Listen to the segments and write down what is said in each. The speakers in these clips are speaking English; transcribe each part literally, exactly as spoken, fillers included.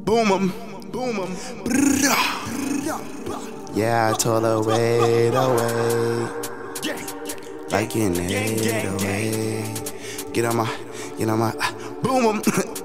boom 'em, boom 'em. Yeah, I told her wait away, like in eight away. Get on my, get on my, boom 'em.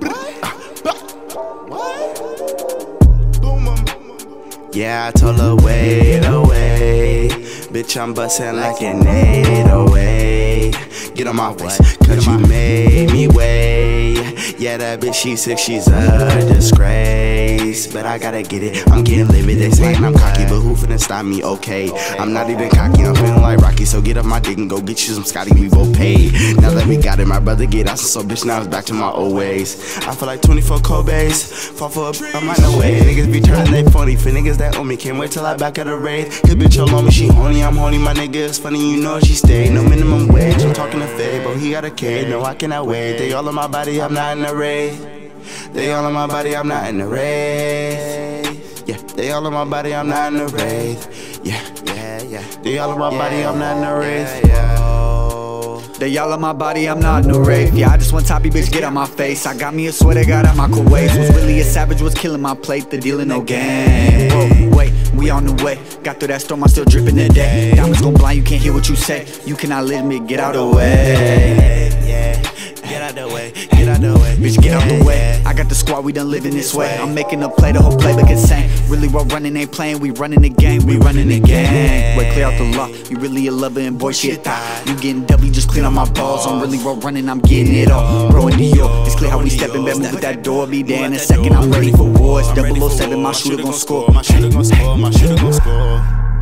Boom 'em. Yeah, I told her wait away, bitch I'm bussin' like an eight away. Get on my face, cause you made me wait. Yeah, that bitch, she sick, she's a disgrace. But I gotta get it, I'm getting livid. They saying I'm cocky, but who finna stop me? Okay, I'm not even cocky, I'm feeling like Rocky. So get up my dick and go get you some Scotty, we both paid. Now that we got it, my brother get out, so bitch, now it's back to my old ways. I feel like twenty-four Kobe's, fall for a bitch, I'm like no way. Niggas be turning they funny, for niggas that own me, can't wait till I back at the raid. Cause bitch, hold on me, she horny, I'm horny, my nigga, it's funny, you know she stayed. No minimum wage, I'm talking to Faye, but he got a K, no I cannot wait. They all on my body, I'm not in the raid. They all on my body, I'm not in the raid. Yeah, they all on my body, I'm not in the raid. Yeah, yeah, yeah. They all on my body, I'm not in the raid. They all on my body, I'm not in the rave. Yeah, I just want toppy, bitch, get out my face. I got me a sweater, got out my microwave. Was really a savage, was killing my plate. The deal in no game. Whoa, wait, we on the way. Got through that storm, I'm still dripping today. Diamonds gon' blind, you can't hear what you say. You cannot let me get out the way. Yeah, get out the way, get out the way. Bitch, get out the way. I got the squad, we done living this way. I'm making a play, the whole playbook insane. Really, we're running, ain't playing. We running the game, we running the game. Wait, clear out the law. You really a lover and boy, shit thought. You getting W, just clean on my balls. I'm really road running, I'm getting it all. Bro in New York, it's clear how we stepping back. Move with that door, be there in a second. I'm ready for war. It's double oh seven, my shooter gon' score. My shooter gon' score, my shooter gon' score.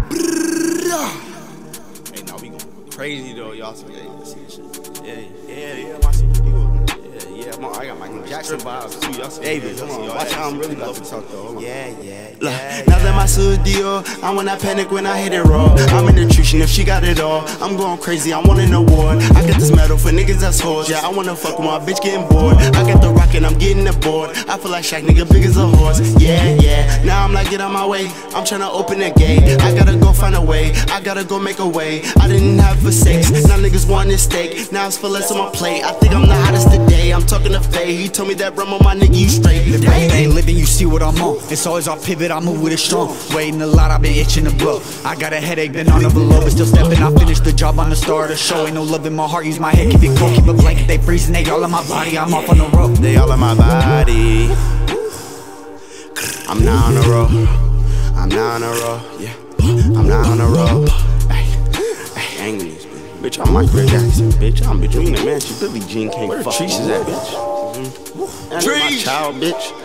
Hey, now we gon' crazy though, y'all. So, yeah, you see this shit. Yeah, yeah, yeah, my shit. Yeah, yeah, I got Markeljackson vibes too. Y'all see, David, come on, watch how I'm really about to talk though. Yeah, yeah. Look, now that my studio, I when I panic when I hit it raw. I'm in the treesh, and if she got it all, I'm going crazy. I want an award. I got this medal for niggas that's hoes. Yeah, I wanna fuck with my bitch getting bored. I got the rock and I'm getting the board. I feel like Shaq, nigga, big as a horse. Yeah, yeah. Now I'm like, get on my way. I'm tryna open the gate. I gotta go find a way. I gotta go make a way. I didn't have for six. Now niggas want this steak. Now it's for less on my plate. I think I'm the hottest today. I'm talking to Faye. He told me that Rambo, my nigga, you straight. Live my thing, living, you see what I'm on. It's always off pivot, I move with it strong. Waiting a lot, I've been itching to blow. I got a headache, been on a below, but still stepping. I finished the job on the start of the show. Ain't no love in my heart, use my head, keep it cold, keep a blanket. They freezing, they all on my body, I'm off on the road. They all on my body. I'm not on the road. I'm not on the road. Yeah, I'm not on the road. Hey, hey, angry this bitch. Bitch, I'm Markeljackson, bitch. I'm between the man. She Billie Jean can't fuck. Where the treesh is at, bitch? Mm-hmm. Treesh, my child, bitch.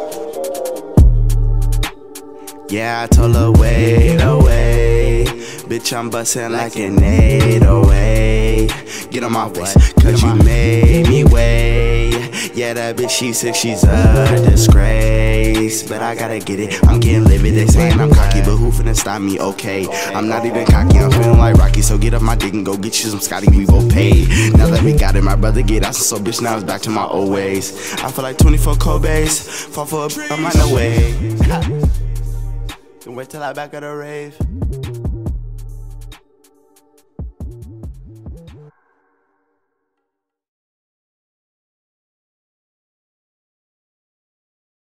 Yeah, I told her wait away, bitch I'm bussin' like an eight away. Get on my face, cause you made me wait. Yeah, that bitch, she sick, she's a disgrace. But I gotta get it, I'm getting livid. They saying I'm cocky, but who finna stop me? Okay, I'm not even cocky, I'm feeling like Rocky. So get up my dick and go get you some Scotty, we both paid. Now that we got it, my brother get out, so bitch, now it's back to my old ways. I feel like twenty-four Kobe's, fall for a bitch, I'm like no way. Wait till I back at the rave.